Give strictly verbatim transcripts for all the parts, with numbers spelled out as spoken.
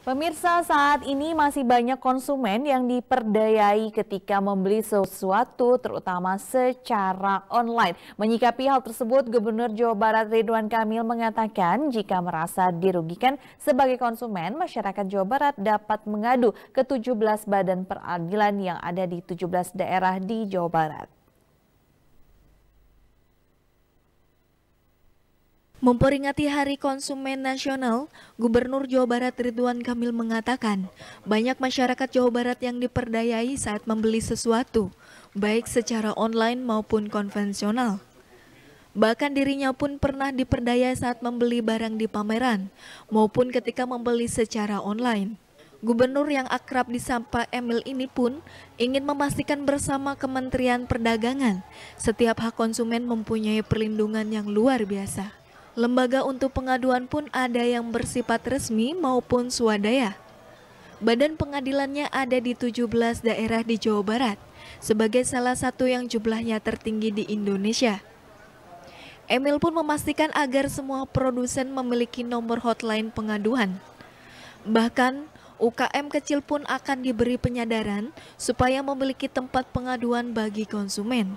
Pemirsa, saat ini masih banyak konsumen yang diperdayai ketika membeli sesuatu, terutama secara online. Menyikapi hal tersebut, Gubernur Jawa Barat Ridwan Kamil mengatakan jika merasa dirugikan sebagai konsumen, masyarakat Jawa Barat dapat mengadu ke tujuh belas badan peradilan yang ada di tujuh belas daerah di Jawa Barat. Memperingati Hari Konsumen Nasional, Gubernur Jawa Barat Ridwan Kamil mengatakan banyak masyarakat Jawa Barat yang diperdayai saat membeli sesuatu, baik secara online maupun konvensional. Bahkan dirinya pun pernah diperdaya saat membeli barang di pameran, maupun ketika membeli secara online. Gubernur yang akrab disapa Emil ini pun ingin memastikan bersama Kementerian Perdagangan, setiap hak konsumen mempunyai perlindungan yang luar biasa. Lembaga untuk pengaduan pun ada yang bersifat resmi maupun swadaya. Badan pengadilannya ada di tujuh belas daerah di Jawa Barat, sebagai salah satu yang jumlahnya tertinggi di Indonesia. Emil pun memastikan agar semua produsen memiliki nomor hotline pengaduan. Bahkan, U K M kecil pun akan diberi penyadaran supaya memiliki tempat pengaduan bagi konsumen.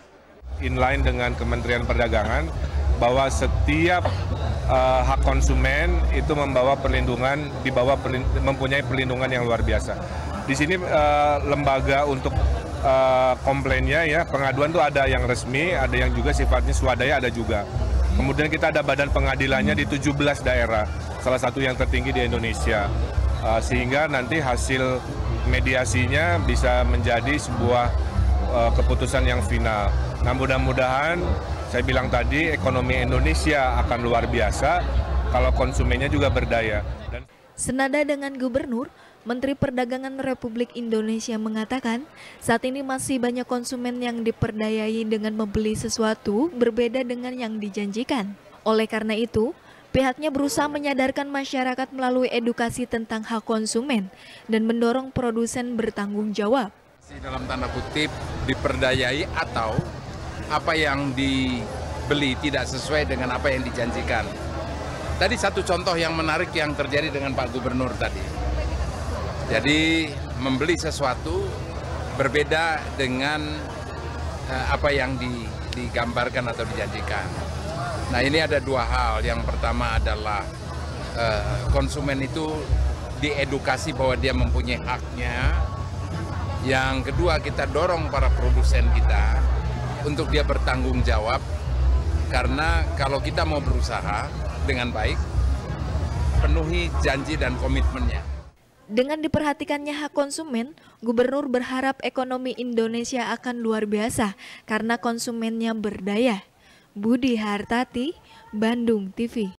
Inline dengan Kementerian Perdagangan, bahwa setiap uh, hak konsumen itu membawa perlindungan, dibawa perlind mempunyai perlindungan yang luar biasa. Di sini uh, lembaga untuk uh, komplainnya ya, pengaduan itu ada yang resmi, ada yang juga sifatnya swadaya, ada juga. Kemudian kita ada badan pengadilannya di tujuh belas daerah, salah satu yang tertinggi di Indonesia. Uh, sehingga nanti hasil mediasinya bisa menjadi sebuah uh, keputusan yang final. Nah, mudah-mudahan saya bilang tadi, ekonomi Indonesia akan luar biasa kalau konsumennya juga berdaya. Dan senada dengan Gubernur, Menteri Perdagangan Republik Indonesia mengatakan saat ini masih banyak konsumen yang diperdayai dengan membeli sesuatu berbeda dengan yang dijanjikan. Oleh karena itu, pihaknya berusaha menyadarkan masyarakat melalui edukasi tentang hak konsumen dan mendorong produsen bertanggung jawab. Dalam tanda kutip diperdayai atau apa yang dibeli tidak sesuai dengan apa yang dijanjikan. Tadi satu contoh yang menarik yang terjadi dengan Pak Gubernur tadi. Jadi membeli sesuatu berbeda dengan uh, apa yang di, digambarkan atau dijanjikan. Nah, ini ada dua hal. Yang pertama adalah uh, konsumen itu diedukasi bahwa dia mempunyai haknya. Yang kedua, kita dorong para produsen kita untuk dia bertanggung jawab, karena kalau kita mau berusaha dengan baik, penuhi janji dan komitmennya. Dengan diperhatikannya hak konsumen, Gubernur berharap ekonomi Indonesia akan luar biasa karena konsumennya berdaya. Budi Hartati, Bandung T V.